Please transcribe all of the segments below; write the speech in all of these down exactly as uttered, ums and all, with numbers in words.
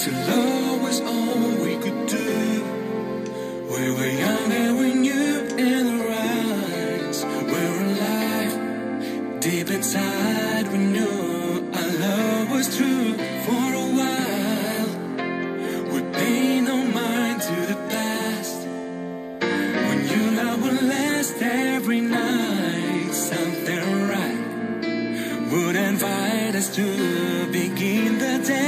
To love was all we could do. We were young and we knew in our eyes we were alive. Deep inside we knew our love was true. For a while we paid no mind to the past. We knew love would last every night. Something right would invite us to begin the day.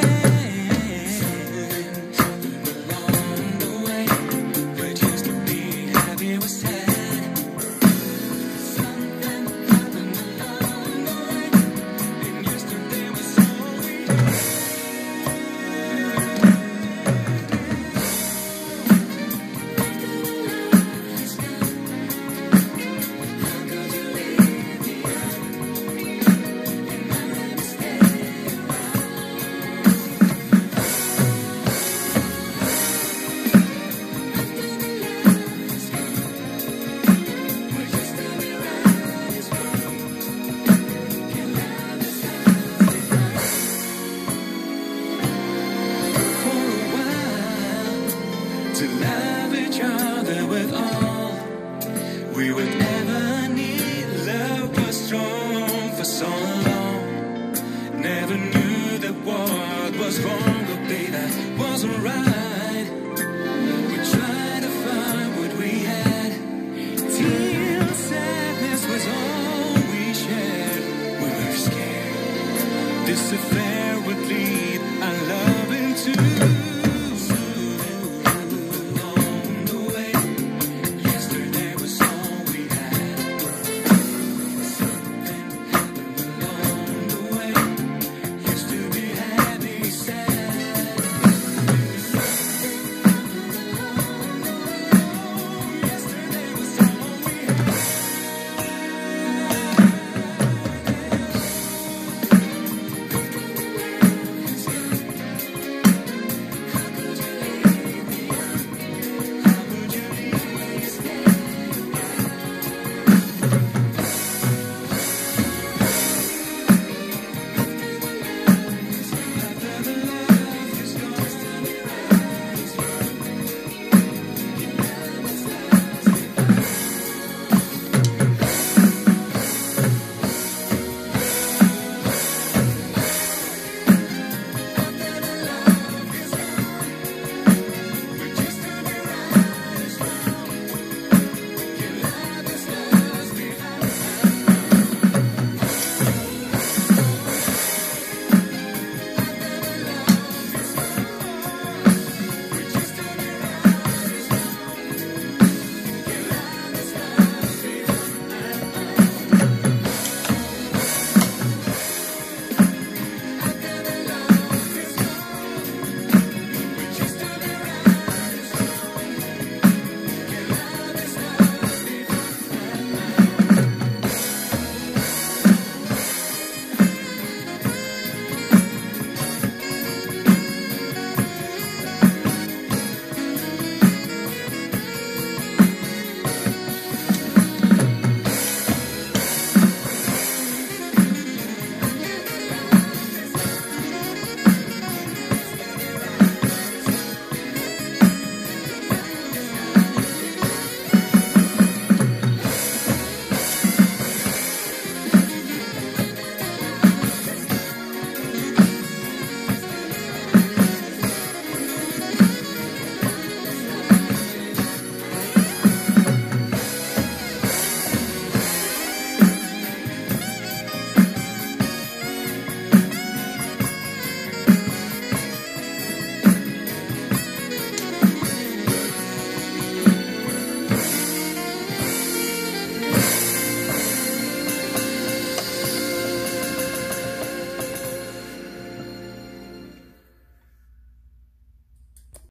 To love each other with all we would ever need. Love was strong for so long. Never knew that what was wrong, but baby, that wasn't right. We tried to find what we had till sadness was all we shared. We were scared this affair would lead